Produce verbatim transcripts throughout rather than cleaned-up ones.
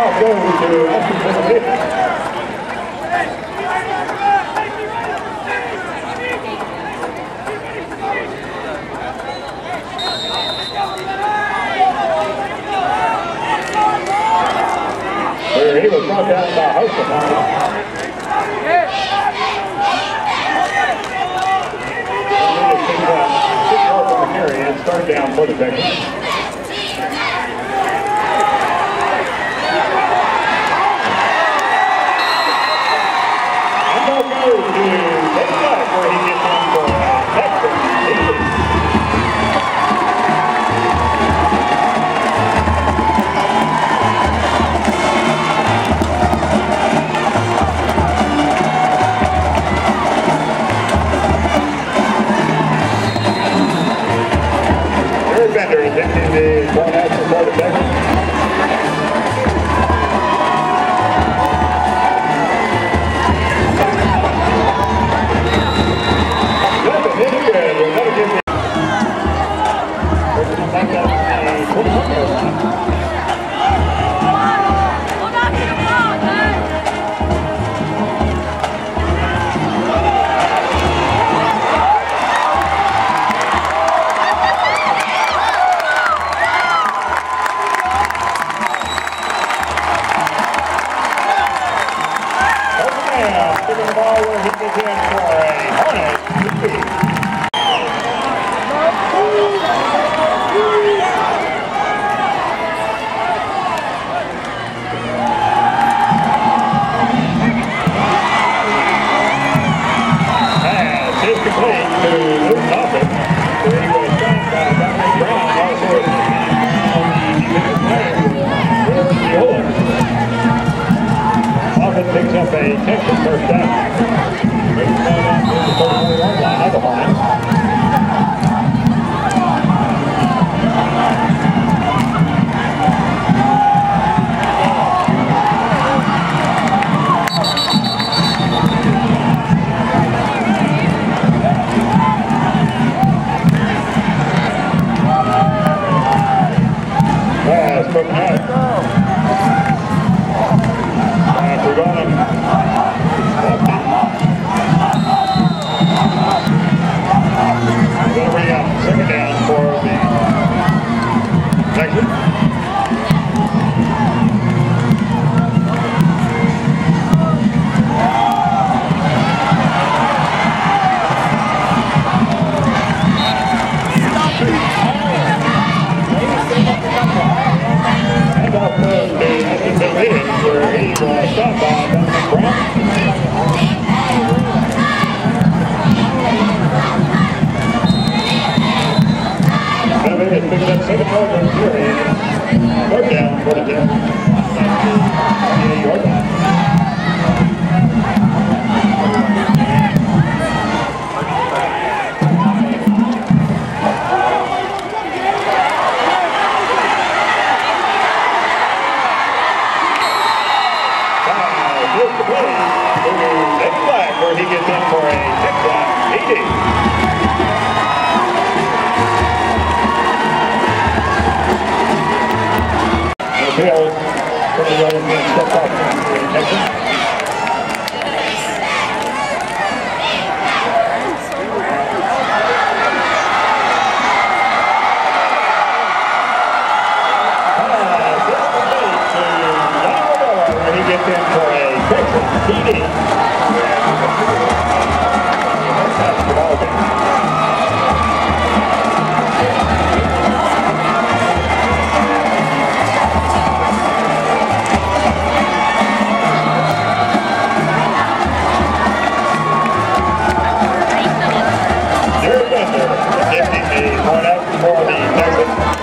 Kickoff goes to Western Where he was brought down by House of and start down for the Texans. And they'll go to Big Flag where he gets in for Texas. Bender is into the point out for the Texans. Good, but hit it good. We'll never get it. We're going to back up the twenty-one yard line. Giving the ball where he gets in for a Hornet. Pass is complete to Luke Thompson. Where he was shot by Dominic Brown. Also on the defensive player for Neola. Thompson picks up a Texas first down. Brings the ball down to the thirty-one yard line of the Hornets. Pass from Hunt. We're going to We're going to bring up second down for the Texans. And off goes to Ashton Williams, where he was shot by Dominic Brown. David picks up second yard on carry. Third down for the Texans. twenty-eight yard line. Big Flag where he gets in for a Texas eighty. Field for the running game step off for the Texans. Where he gets in for a Texas T D. That's the ball game. Point out for the Texans.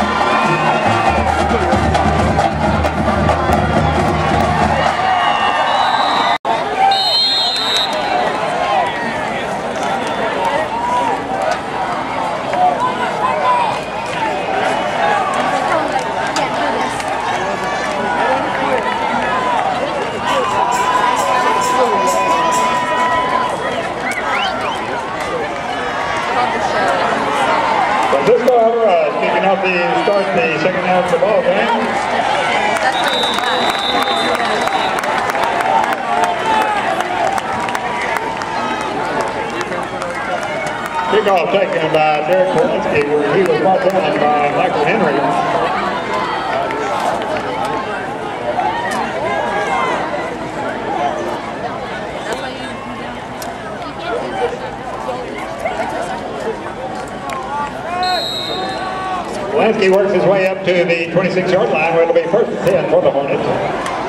Francisco Alvarez kicking off the start the second half of the ball game. Kickoff taken by Derek Kowalski, where he was brought down by Michael Henry. Lansky works his way up to the twenty-six yard line where it'll be first and ten for the Hornets.